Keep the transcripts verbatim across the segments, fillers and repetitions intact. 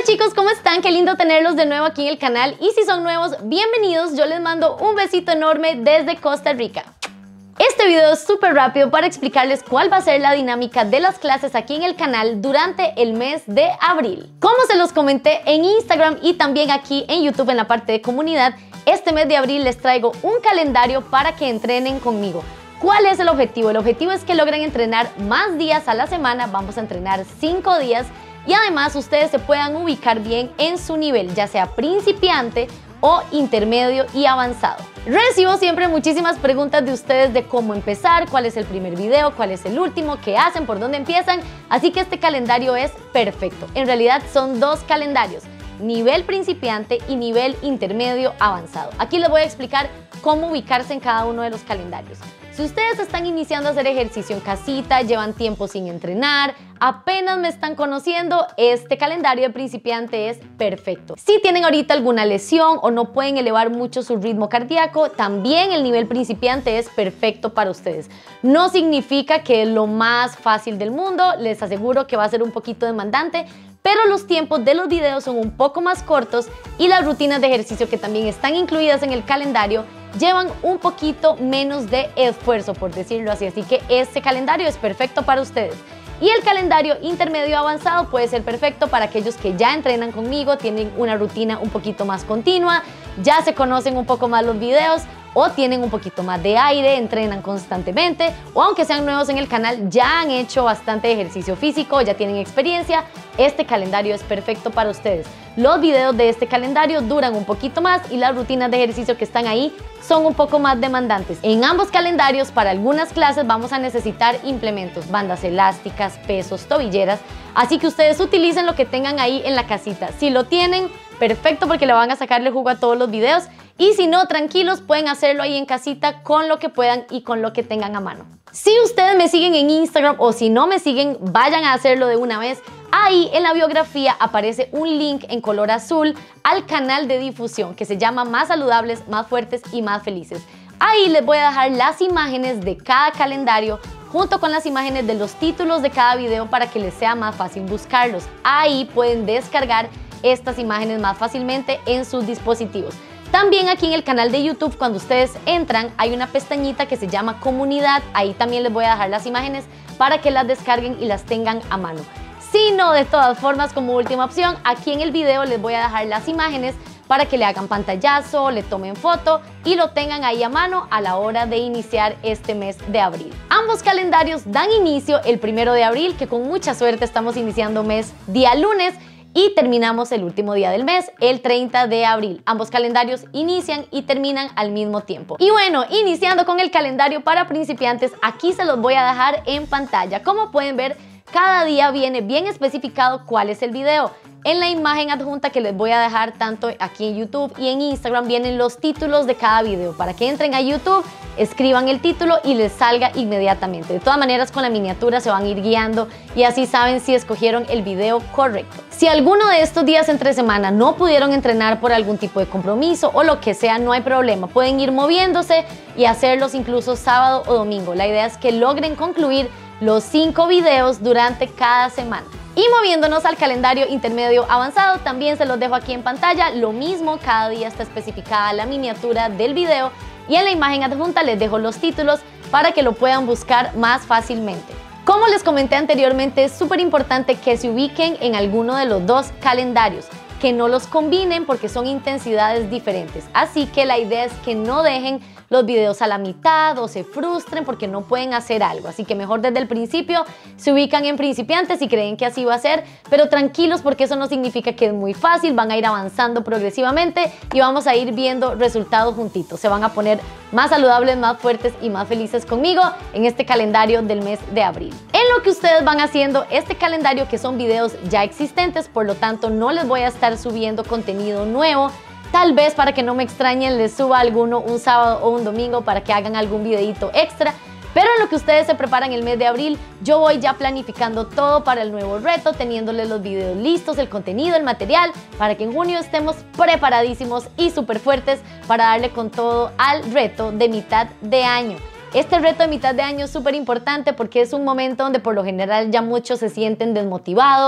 chicos, ¿cómo están? Qué lindo tenerlos de nuevo aquí en el canal y si son nuevos, bienvenidos. Yo les mando un besito enorme desde Costa Rica. Este video es súper rápido para explicarles cuál va a ser la dinámica de las clases aquí en el canal durante el mes de abril. Como se los comenté en Instagram y también aquí en YouTube en la parte de comunidad, este mes de abril les traigo un calendario para que entrenen conmigo. ¿Cuál es el objetivo? El objetivo es que logren entrenar más días a la semana. Vamos a entrenar cinco días y además ustedes se puedan ubicar bien en su nivel, ya sea principiante o intermedio y avanzado. Recibo siempre muchísimas preguntas de ustedes de cómo empezar, cuál es el primer video, cuál es el último, qué hacen, por dónde empiezan, así que este calendario es perfecto. En realidad son dos calendarios, nivel principiante y nivel intermedio avanzado. Aquí les voy a explicar cómo ubicarse en cada uno de los calendarios. Si ustedes están iniciando a hacer ejercicio en casita, llevan tiempo sin entrenar, apenas me están conociendo, este calendario de principiante es perfecto. Si tienen ahorita alguna lesión o no pueden elevar mucho su ritmo cardíaco, también el nivel principiante es perfecto para ustedes. No significa que es lo más fácil del mundo, les aseguro que va a ser un poquito demandante, pero los tiempos de los videos son un poco más cortos y las rutinas de ejercicio que también están incluidas en el calendario llevan un poquito menos de esfuerzo, por decirlo así, así que este calendario es perfecto para ustedes. Y el calendario intermedio avanzado puede ser perfecto para aquellos que ya entrenan conmigo, tienen una rutina un poquito más continua, ya se conocen un poco más los videos o tienen un poquito más de aire, entrenan constantemente o aunque sean nuevos en el canal ya han hecho bastante ejercicio físico, ya tienen experiencia, este calendario es perfecto para ustedes. Los videos de este calendario duran un poquito más y las rutinas de ejercicio que están ahí son un poco más demandantes. En ambos calendarios, para algunas clases vamos a necesitar implementos, bandas elásticas, pesos, tobilleras, así que ustedes utilicen lo que tengan ahí en la casita. Si lo tienen, perfecto porque le van a sacarle jugo a todos los videos y si no, tranquilos, pueden hacerlo ahí en casita con lo que puedan y con lo que tengan a mano. Si ustedes me siguen en Instagram o si no me siguen, vayan a hacerlo de una vez. Ahí en la biografía aparece un link en color azul al canal de difusión que se llama Más Saludables, Más Fuertes y Más Felices. Ahí les voy a dejar las imágenes de cada calendario junto con las imágenes de los títulos de cada video para que les sea más fácil buscarlos. Ahí pueden descargar estas imágenes más fácilmente en sus dispositivos. También aquí en el canal de YouTube, cuando ustedes entran, hay una pestañita que se llama Comunidad. Ahí también les voy a dejar las imágenes para que las descarguen y las tengan a mano. Si no, de todas formas, como última opción, aquí en el video les voy a dejar las imágenes para que le hagan pantallazo, le tomen foto y lo tengan ahí a mano a la hora de iniciar este mes de abril. Ambos calendarios dan inicio el primero de abril, que con mucha suerte estamos iniciando mes día lunes, y terminamos el último día del mes, el treinta de abril. Ambos calendarios inician y terminan al mismo tiempo. Y bueno, iniciando con el calendario para principiantes, aquí se los voy a dejar en pantalla. Como pueden ver, cada día viene bien especificado cuál es el video. En la imagen adjunta que les voy a dejar tanto aquí en YouTube y en Instagram vienen los títulos de cada video para que entren a YouTube, escriban el título y les salga inmediatamente. De todas maneras, con la miniatura se van a ir guiando y así saben si escogieron el video correcto. Si alguno de estos días entre semana no pudieron entrenar por algún tipo de compromiso o lo que sea, no hay problema. Pueden ir moviéndose y hacerlos incluso sábado o domingo. La idea es que logren concluir los cinco videos durante cada semana. Y moviéndonos al calendario intermedio avanzado, también se los dejo aquí en pantalla. Lo mismo, cada día está especificada la miniatura del video y en la imagen adjunta les dejo los títulos para que lo puedan buscar más fácilmente. Como les comenté anteriormente, es súper importante que se ubiquen en alguno de los dos calendarios, que no los combinen porque son intensidades diferentes. Así que la idea es que no dejen los videos a la mitad o se frustren porque no pueden hacer algo. Así que mejor desde el principio se ubican en principiantes y creen que así va a ser, pero tranquilos porque eso no significa que es muy fácil, van a ir avanzando progresivamente y vamos a ir viendo resultados juntitos. Se van a poner más saludables, más fuertes y más felices conmigo en este calendario del mes de abril. En lo que ustedes van haciendo este calendario, que son videos ya existentes, por lo tanto no les voy a estar subiendo contenido nuevo. Tal vez para que no me extrañen les suba alguno un sábado o un domingo para que hagan algún videito extra. Pero en lo que ustedes se preparan el mes de abril, yo voy ya planificando todo para el nuevo reto, teniéndoles los videos listos, el contenido, el material, para que en junio estemos preparadísimos y súper fuertes para darle con todo al reto de mitad de año. Este reto de mitad de año es súper importante porque es un momento donde por lo general ya muchos se sienten desmotivados,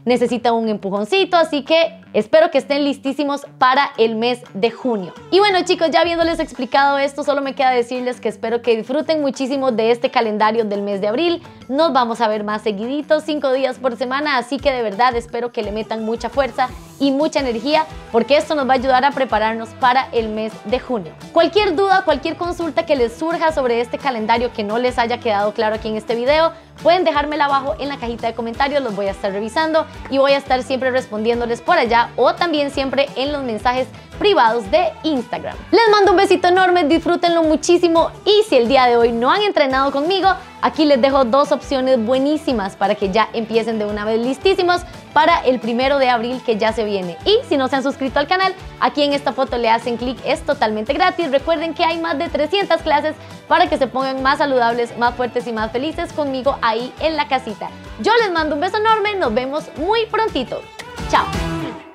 necesitan un empujoncito, así que espero que estén listísimos para el mes de junio. Y bueno chicos, ya habiéndoles explicado esto, solo me queda decirles que espero que disfruten muchísimo de este calendario del mes de abril. Nos vamos a ver más seguiditos, cinco días por semana, así que de verdad espero que le metan mucha fuerza y mucha energía, porque esto nos va a ayudar a prepararnos para el mes de junio. Cualquier duda, cualquier consulta que les surja sobre este calendario que no les haya quedado claro aquí en este video, pueden dejármela abajo en la cajita de comentarios, los voy a estar revisando y voy a estar siempre respondiéndoles por allá o también siempre en los mensajes privados de Instagram. Les mando un besito enorme, disfrútenlo muchísimo y si el día de hoy no han entrenado conmigo, aquí les dejo dos opciones buenísimas para que ya empiecen de una vez listísimos para el primero de abril que ya se viene. Y si no se han suscrito al canal, aquí en esta foto le hacen clic, es totalmente gratis. Recuerden que hay más de trescientas clases para que se pongan más saludables, más fuertes y más felices conmigo ahí en la casita. Yo les mando un beso enorme, nos vemos muy prontito. Chao.